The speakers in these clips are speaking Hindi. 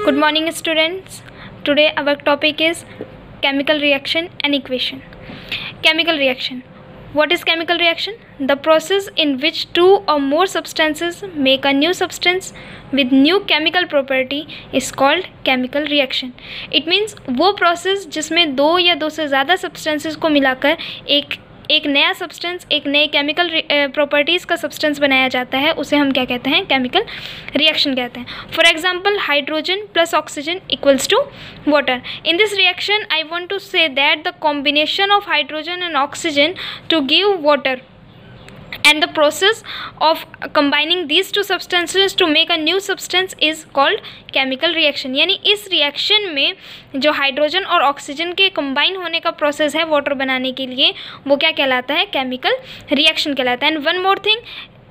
Good morning, students. Today our topic is chemical reaction and equation. Chemical reaction. What is chemical reaction? The process in which two or more substances make a new substance with new chemical property is called chemical reaction. It means वो process जिसमें दो या दो से ज़्यादा substances को मिलाकर एक नया सब्सटेंस, एक नए केमिकल प्रॉपर्टीज़ का सब्सटेंस बनाया जाता है, उसे हम क्या कहते हैं? केमिकल रिएक्शन कहते हैं. For example, hydrogen plus oxygen equals to water. In this reaction I want to say that the combination of hydrogen and oxygen to give water and the process of combining these two substances to make a new substance is called chemical reaction. यानी इस रिएक्शन में जो हाइड्रोजन और ऑक्सीजन के कंबाइन होने का प्रोसेस है वाटर बनाने के लिए, वो क्या कहलाता है? केमिकल रिएक्शन कहलाता है. And one more thing,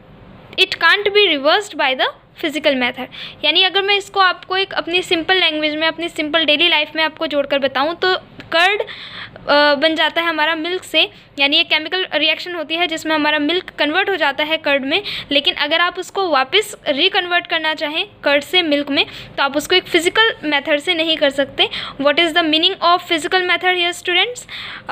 it can't be reversed by the physical method. यानी अगर मैं इसको आपको एक अपनी सिंपल लैंग्वेज में, अपनी सिंपल डेली लाइफ में आपको जोड़कर बताऊं तो कर्ड बन जाता है हमारा मिल्क से. यानी ये केमिकल रिएक्शन होती है जिसमें हमारा मिल्क कन्वर्ट हो जाता है कर्ड में. लेकिन अगर आप उसको वापस रिकन्वर्ट करना चाहें कर्ड से मिल्क में, तो आप उसको एक फिजिकल मेथड से नहीं कर सकते. What is the meaning of physical method here students?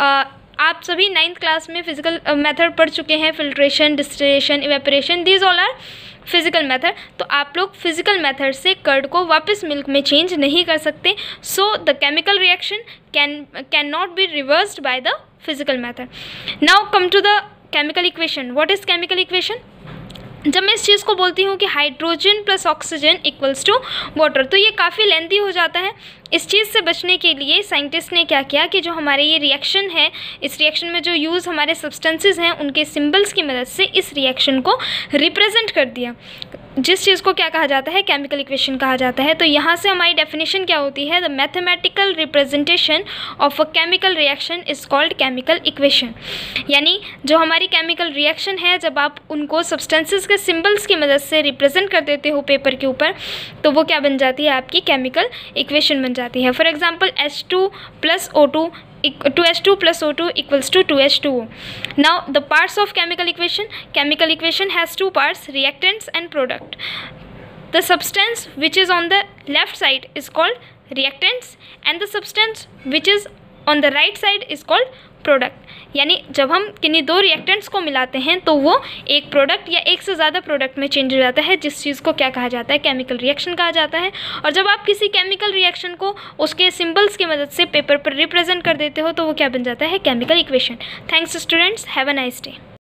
आप सभी 9th क्लास में फिजिकल मेथड पढ़ चुके हैं. Filtration, distillation, evaporation, these all are physical method. तो आप लोग फिजिकल मेथड से कर्ड को वापस मिल्क में चेंज नहीं कर सकते. So the chemical reaction can not be reversed by the physical method. Now come to the chemical equation. What is chemical equation? जब मैं इस चीज़ को बोलती हूँ कि hydrogen plus oxygen equals to water, तो ये काफ़ी लेंथी हो जाता है. इस चीज़ से बचने के लिए साइंटिस्ट ने क्या किया कि जो हमारे ये रिएक्शन है, इस रिएक्शन में जो यूज़ हमारे सब्सटेंसेस हैं उनके सिंबल्स की मदद से इस रिएक्शन को रिप्रेजेंट कर दिया. जिस चीज़ को क्या कहा जाता है? केमिकल इक्वेशन कहा जाता है. तो यहाँ से हमारी डेफिनेशन क्या होती है? The mathematical representation of a chemical reaction is called chemical equation. यानी जो हमारी केमिकल रिएक्शन है, जब आप उनको सब्सटेंसेस के सिंबल्स की मदद से रिप्रेजेंट कर देते हो पेपर के ऊपर, तो वो क्या बन जाती है? आपकी केमिकल इक्वेशन बन जाती है. For example, H2 plus O2 2H2 plus O2 equals to 2H2O. Now the parts of chemical equation has two parts, reactants and product. The substance which is on the left side is called reactants and the substance which is on the right side is called product. यानी जब हम किन्हीं दो रिएक्टेंट्स को मिलाते हैं तो वो एक प्रोडक्ट या एक से ज़्यादा प्रोडक्ट में चेंज हो जाता है, जिस चीज़ को क्या कहा जाता है? केमिकल रिएक्शन कहा जाता है. और जब आप किसी केमिकल रिएक्शन को उसके सिंबल्स की मदद से पेपर पर रिप्रेजेंट कर देते हो तो वो क्या बन जाता है? Chemical equation. Thanks students, have a nice day.